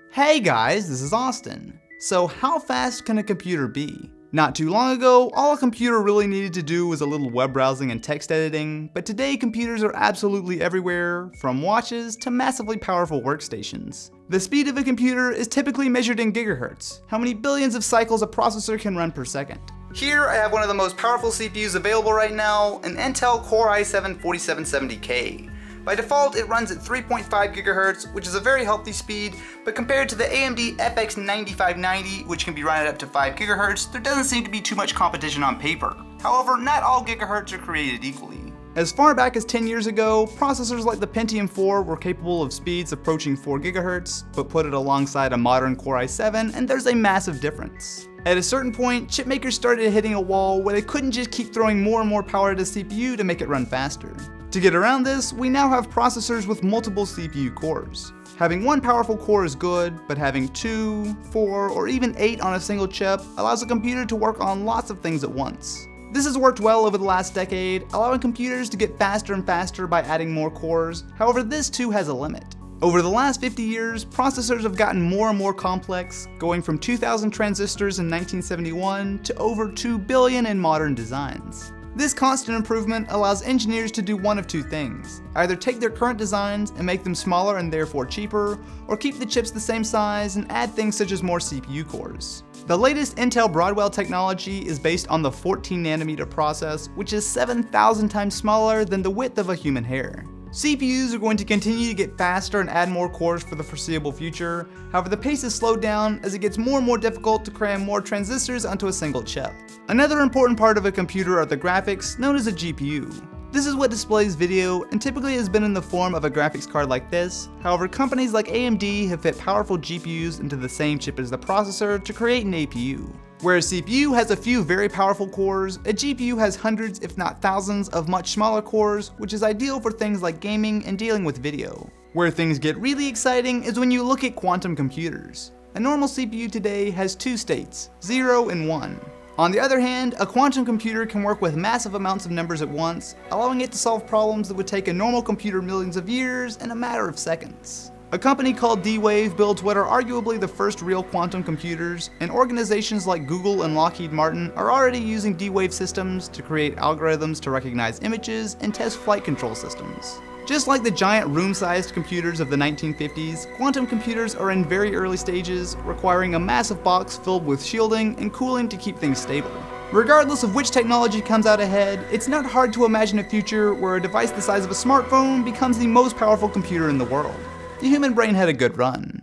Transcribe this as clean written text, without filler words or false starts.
Hey guys, this is Austin. So how fast can a computer be? Not too long ago, all a computer really needed to do was a little web browsing and text editing, but today computers are absolutely everywhere, from watches to massively powerful workstations. The speed of a computer is typically measured in gigahertz, how many billions of cycles a processor can run per second. Here I have one of the most powerful CPUs available right now, an Intel Core i7-4770K. By default, it runs at 3.5 GHz, which is a very healthy speed, but compared to the AMD FX 9590, which can be run at up to 5 GHz, there doesn't seem to be too much competition on paper. However, not all gigahertz are created equally. As far back as 10 years ago, processors like the Pentium 4 were capable of speeds approaching 4 GHz, but put it alongside a modern Core i7 and there's a massive difference. At a certain point, chipmakers started hitting a wall where they couldn't just keep throwing more and more power at a CPU to make it run faster. To get around this, we now have processors with multiple CPU cores. Having one powerful core is good, but having 2, 4, or even 8 on a single chip allows a computer to work on lots of things at once. This has worked well over the last decade, allowing computers to get faster and faster by adding more cores. However, this too has a limit. Over the last 50 years, processors have gotten more and more complex, going from 2,000 transistors in 1971 to over 2 billion in modern designs. This constant improvement allows engineers to do one of two things: either take their current designs and make them smaller and therefore cheaper, or keep the chips the same size and add things such as more CPU cores. The latest Intel Broadwell technology is based on the 14nm process, which is 7,000 times smaller than the width of a human hair. CPUs are going to continue to get faster and add more cores for the foreseeable future. However, the pace is slowed down as it gets more and more difficult to cram more transistors onto a single chip. Another important part of a computer are the graphics, known as a GPU. This is what displays video and typically has been in the form of a graphics card like this. However, companies like AMD have fit powerful GPUs into the same chip as the processor to create an APU. Whereas CPU has a few very powerful cores, a GPU has hundreds if not thousands of much smaller cores, which is ideal for things like gaming and dealing with video. Where things get really exciting is when you look at quantum computers. A normal CPU today has two states, 0 and 1. On the other hand, a quantum computer can work with massive amounts of numbers at once, allowing it to solve problems that would take a normal computer millions of years in a matter of seconds. A company called D-Wave builds what are arguably the first real quantum computers, and organizations like Google and Lockheed Martin are already using D-Wave systems to create algorithms to recognize images and test flight control systems. Just like the giant room-sized computers of the 1950s, quantum computers are in very early stages, requiring a massive box filled with shielding and cooling to keep things stable. Regardless of which technology comes out ahead, it's not hard to imagine a future where a device the size of a smartphone becomes the most powerful computer in the world. The human brain had a good run.